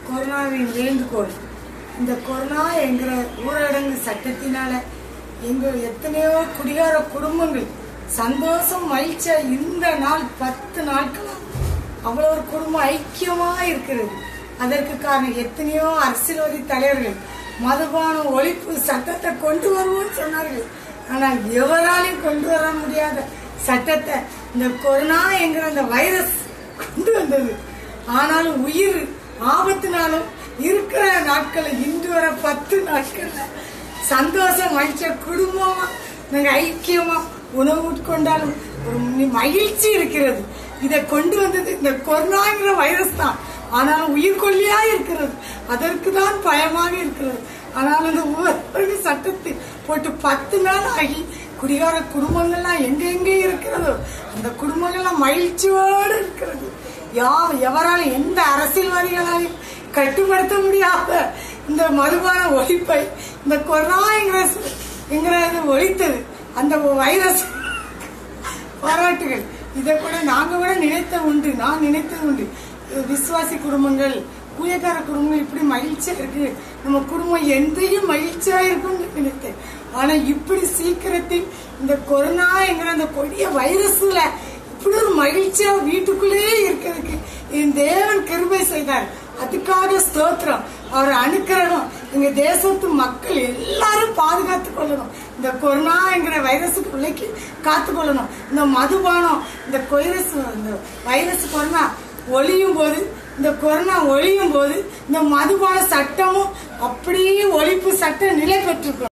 கொரோனாவின் வேண்டுகோள். இந்த கொரோனா என்கிற ஊரடங்கு சட்டத்தினால எத்தனையோ குடிகார குடும்பங்கள் சந்தோஷம் மகிழ்ச்சியா இந்த நாள் 10 நாட்களா அவ்வளவு ஒரு குடும்பம் ஐக்கியமா இருக்கிறது. அதற்கு காரணம் எத்தனையோ அரசியல்வாதி தலைவர்கள் மதுபான ஒழிப்பு சட்டத்தை கொண்டு வருவோம் சொன்னார்கள். ஆனால் எவராலையும் கொண்டு வர முடியாத சட்டத்தை இந்த கொரோனா என்கிற அந்த வைரஸ் கொண்டு வந்தது. ஆனாலும் உயிர் ஆபத்தினாலும் இருக்கிற நாட்கள் இன்று வர 10 நாட்கள்ல சந்தோஷம் மகிழ்ச்சியா குடும்பமா நாங்க ஐக்கியமா உணவு உட்கொண்டாலும் ஒரு மகிழ்ச்சி இருக்கிறது. இதை கொண்டு வந்தது இந்த கொரோனாங்கிற வைரஸ் தான். ஆனாலும் உயிர்கொல்லியா இருக்கிறது. அதற்கு தான் பயமாக இருக்கிறது. ஆனாலும் இந்த ஊரடங்கு சட்டத்தை போட்டு 10 நாள் ஆகி குடிகார குடும்பங்கள்லாம் எங்க இருக்கிறதோ அந்த குடும்பங்கள்லாம் மகிழ்ச்சியோடு இருக்கிறது. எவராலும் எந்த அரசியல்வாதிகளாலையும் கட்டுப்படுத்த முடியாத இந்த மதுபான ஒழிப்பை இந்த கொரோனா ஒழித்தது அந்த வைரஸ் பாராட்டுகள். இதை கூட நாங்க கூட நான் நினைத்தது உண்டு. விசுவாசி குடும்பங்கள் ஊழியக்கார குடும்பங்கள் இப்படி மகிழ்ச்சியா இருக்கு, நம்ம குடும்பம் எந்தையும் மகிழ்ச்சியா இருக்கும்னு நினைத்தேன். ஆனா இப்படி சீக்கிரத்தில் இந்த கொரோனா என்கிற அந்த கொடிய வைரஸ்ல இப்படி ஒரு மகிழ்ச்சியா வீட்டுக்குள்ளேயே இருக்கிறதுக்கு என் தேவன் கிருபை செய்தார். அதுக்காக ஸ்தோத்திரம். அவர் அனுக்கிரகம் எங்க தேசத்து மக்கள் எல்லாரும் பாதுகாத்துக் கொள்ளணும். இந்த கொரோனா என்கிற வைரஸுக்கு பிள்ளைக்கு காத்து கொள்ளணும். இந்த மதுபானம் இந்த வைரஸ் கொரோனா ஒழியும் போது இந்த கொரோனா ஒழியும் போது இந்த மதுபான சட்டமும் அப்படியே ஒழிப்பு சட்டம் நிலை பெற்றிருக்கும்.